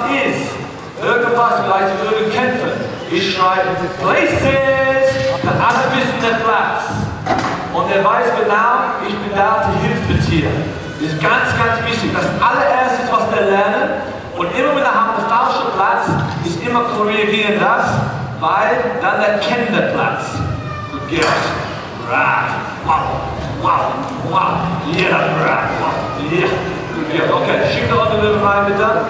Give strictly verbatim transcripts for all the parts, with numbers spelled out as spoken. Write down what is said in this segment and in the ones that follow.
ist irgendwas vielleicht zu irgend kämpfen. Ich schreibe Places, für alle wissen den Platz. Und er weiß genau, ich bin da zur Hilfe hier. Das ist ganz, ganz wichtig. Das allererste, was wir lernen, und immer wenn wir haben den falschen Platz, ist immer korrigieren das, weil dann erkennt der Platz. Good girl. Right. Wow. Wow. Wow. Yeah. Right. Wow. Yeah. Good girl. Okay, schick noch eine Löwe rein, bitte.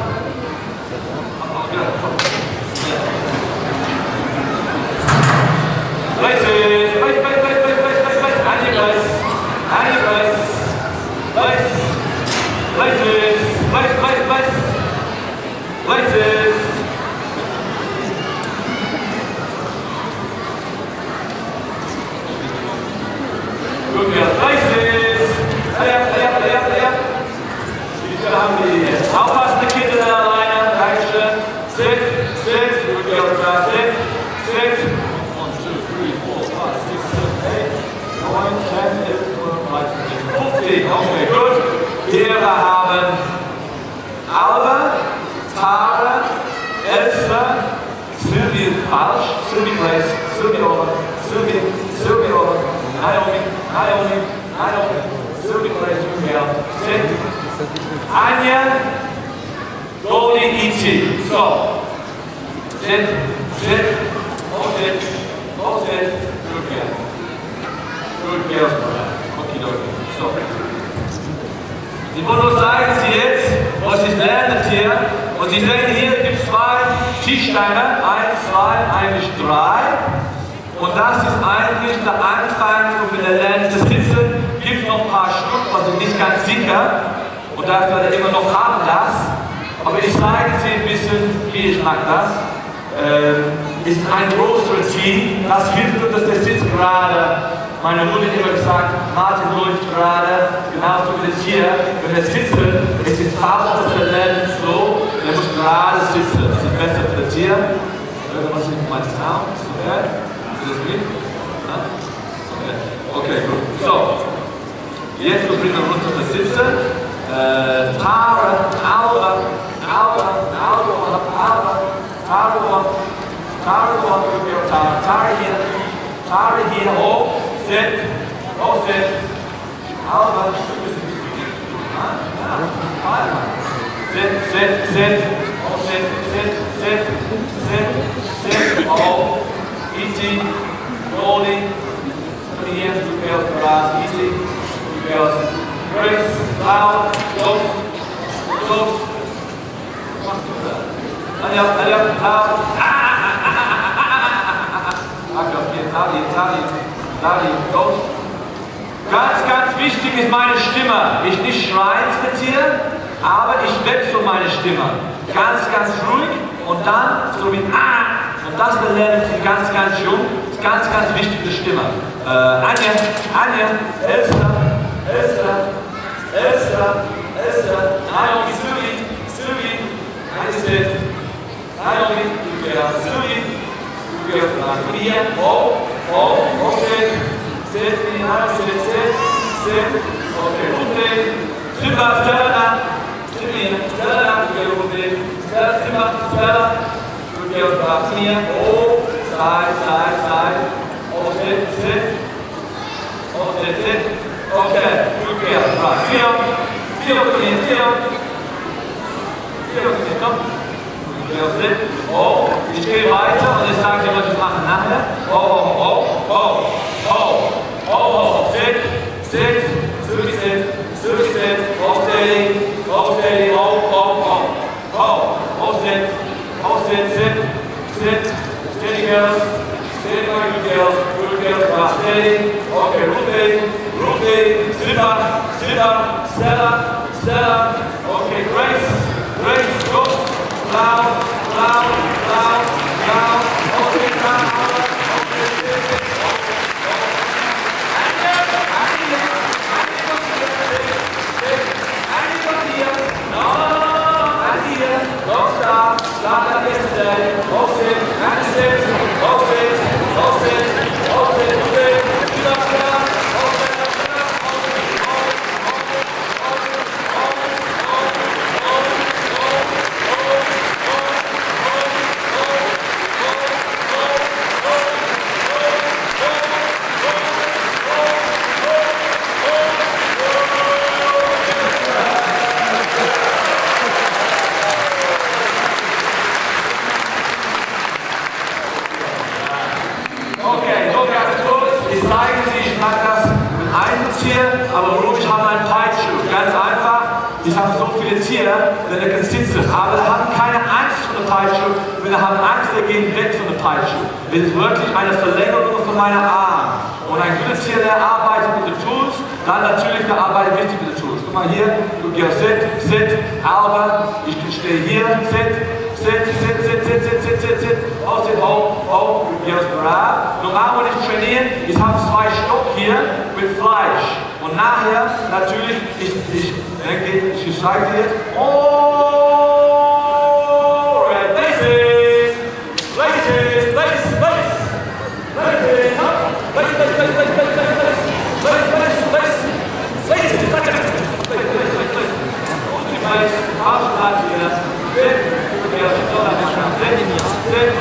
Places, place, place, place, place, place, place, place, and your place, and your place, place, places, place, place, place, places. Good girl, places. Hurry up, hurry up, hurry up, hurry up. Bitte haben wir die jetzt. Aufpassen, die Kinder da alleine. Dankeschön. Sit, sit. Good girl, sit, sit. Okay, gut. Hier wir haben Alba, Tara, Elsa, Sylvie falsch, Sylvie Grace, Sylvie over, Sylvie, Sylvie over, Naomi, Naomi, Naomi, Sylvie Grace, Julia, Sid, Anja, Goldie, E T. So, Sid, Sid, oh Sid, oh Sid, good girl. Good girl, okay, okay. So. Ich wollte nur sagen, Sie jetzt, was ich lerne hier, und Sie sehen hier, es gibt zwei Tischsteine, eins, zwei, eigentlich drei, und das ist eigentlich der Anfang, so wie der lernt das Sitzen, gibt noch ein paar Stück, also nicht ganz sicher, und das werde ich immer noch haben, das, aber ich zeige Sie ein bisschen, wie ich mache das. Ähm, ist ein großes Team, das hilft uns, dass der Sitz gerade. Meine Mutter hat immer gesagt, Martin läuft gerade, genauso wie das hier, wenn er sitzt, es ist falsch, dass er lernt so, er muss gerade sitzen, das ist besser für das Tier. Was ist mein Sound? Ist das okay? Ist das gut? Okay. Okay, gut. So, jetzt bringen wir uns auf das Sitzen. Äh, Tara, Alba, Alba, Alba, Alba, Tara, Tara, Tara, Tara hier, Tara hier hoch. Sit, oh sit, Alba, sit, sit, sit, oh sit, sit, sit, sit, sit, oh, easy, rolling, put the hands to girls around, easy, two girls, Grace, loud, close, close, hurry up, hurry up, loud, ah, ah, ah, ah, ah, ah, ah, ah, ah, Ganz, ganz wichtig ist meine Stimme. Ich nicht schreien spazieren, aber ich wechsle meine Stimme. Ganz, ganz ruhig und dann so wie ah. Und das lernen Sie ganz, ganz jung. Das ist ganz, ganz wichtige Stimme. Äh, Anja, Anja, Elsa, Elsa, Elsa, Elsa, Naomi, Sylvie, Sylvie, Anja, Naomi, Sylvie, Sylvie, oh, oh, okay. Sit, sit, sit, sit. Okay, rotate. Super, Stella. Jimmy, Stella. Okay, rotate. Stella, Simba, Stella. Good girl, back here. Oh, side, side, side. Oh, sit, sit. Oh, sit, sit. Okay, good girl. Right, feel. Feel, come here, feel. Feel, come here, come. Good girl, sit. Oh, ich gehe weiter und ich sage dir, was ich mache nachher. Oh, oh, oh, oh. Oh, oh, oh, sit, sit, Sylvie sit, Sylvie sit, oh steady, oh steady, oh, oh, oh, oh, oh sit, oh sit, sit, sit, steady girls, steady good girls, good girls, ah, steady, okay, rotate, rotate, sit up, sit up, Stella, Stella, okay, Grace, Grace, go, loud, loud, loud, loud, okay, loud, okay, sit, Don't stop, stop like yesterday. Hold it, and sit, hold it, hold it, hold it, hold it, get up, get up, hold it, get up, hold it, hold it, hold it, hold it, hold it, hold it, hold it, hold it, hold it, hold it, denn er kann sitzen. Aber wir haben keine Angst vor der Peitsche, wir haben Angst, wir gehen weg von der Peitsche. Es ist wirklich eine Verlängerung von meiner Arm. Und ein guter Tier, der arbeitet mit den Tools, dann natürlich der arbeitet richtig mit den Tools. Guck mal hier, du gehst sit, sit, Alba, ich stehe hier, sit, sit, sit, sit, sit, sit, sit, sit, sit, oh, sit, oh, oh, du gehst grab. Normal, wenn ich trainiere, ich habe zwei Stock hier mit Fleisch. Und nachher, natürlich, ich, ich, denke, ich zeige dir jetzt, oh, red places, places, place, place, places, place, place, place, place, place, place, place, place, place, places, place, place, Hauptplatz hier, sit, sit, sit,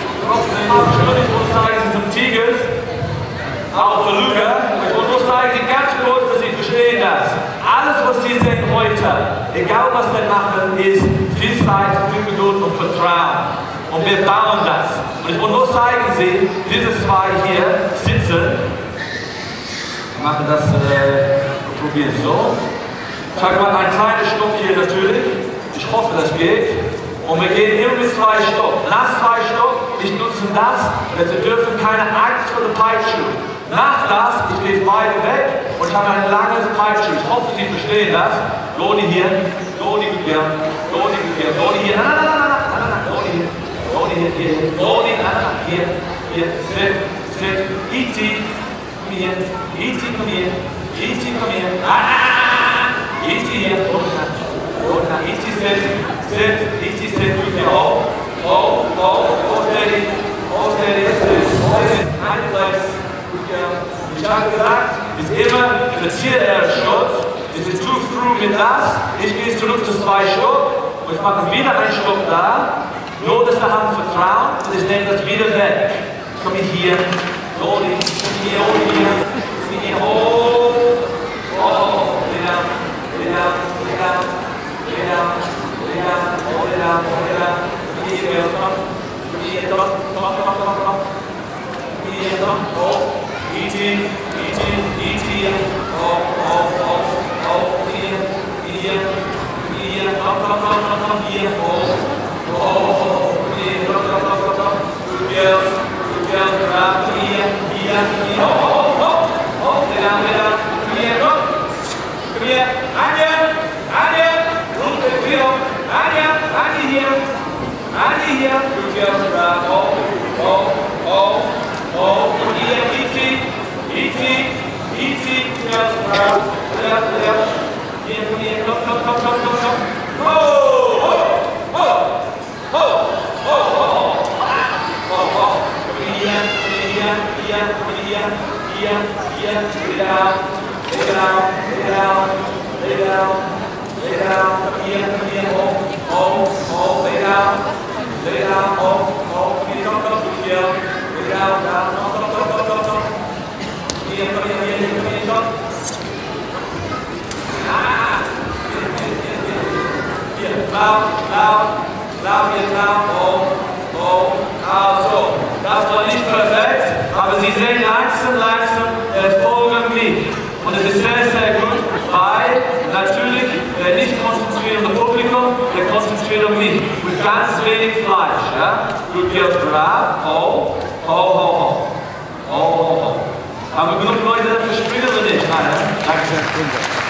ich muss zeigen zum Tigers, auch Beluga, ich muss zeigen, ganz kurz, dass Sie verstehen das. Alles, was Sie sehen heute, egal was wir machen, ist viel Zeit, viel Geduld und Vertrauen. Und wir bauen das. Und ich muss nur zeigen Sie, diese zwei hier sitzen. Wir machen das, äh, wir probieren so. Ich habe mal einen kleinen Stock hier natürlich. Ich hoffe, das geht. Und wir gehen immer mit zwei Stock. Nach zwei Stock, ich nutze das, denn Sie dürfen keine Angst vor der Peitsche. Nach das, ich gehe beide weg und ich habe ein langes Peitsche. Ich hoffe, Sie verstehen das. Lodi hier, Lodi hier, Lodi hier, Lodi hier, nein, nein, nein, nein, nein, nein, Lodi hier, Lodi hier, hier, Lodi, nein, nein, hier, hier, sit, sit, E T, komm hier, E T, komm hier, E T, komm hier, ah, E T hier, Lodi, Lodi, E T, sit, sit, E T, sit, du hier, oh, oh, oh, oh, steady, oh, steady, sit, oh, sit, eine Place. Ich habe gesagt, ist immer der Tier-Sturz, es ist too through mit das, ich gehe zurück zu zwei Stock und ich mache wieder einen Stock da, nur dass wir haben Vertrauen und ich nehme das wieder weg. Ich komme hier, Lodi, hier, hier, hier, oh, oh, wieder, wieder, wieder, wieder, wieder, wieder, wieder, hier, komm, hier, komm, komm, komm, komm, komm, hier, komm, oh. E T, E T, E T, oh, oh, oh, oh, hier, hier, hier, komm, komm, komm, komm, komm, hier, oh, oh, hier, komm, komm, komm, komm, komm, good girl, good girl, grab, hier, hier, hier, oh, oh, oh, oh, wieder, wieder, hier, komm, komm hier, Anja, Anja, ruf den Trio, Anja, Anja hier, Anja hier, good girl, grab, oh, oh, oh, oh, und hier, E T, E T, E T, just grab, left, left, here, here, come, come, come, come, come, come, oh, oh, oh, oh, oh, oh, oh, oh, here, here, here, here, here, here, lay down, lay down, lay down, lay down, lay down, here, here, oh, oh, oh, lay down, lay down, oh, oh, here, come, come, here, lay down, down, come, come, come, come, come, come. Here, come here, here, here, here, come. Ah! Here, here, here, here. Here, loud, loud, loud, hier, loud, oh, oh, also. Das war nicht perfekt, aber Sie sehen langsam, langsam, der Vorgang liegt. Und es ist sehr, sehr gut, weil natürlich der nicht konzentrierende Publikum, der konzentriert auf mich. Mit ganz wenig Fleisch, ja. Gut, hier brav, oh, oh, oh, oh, oh, oh, oh. Haben wir genug Leute dafür springen oder nicht? Nein, ja? Danke sehr.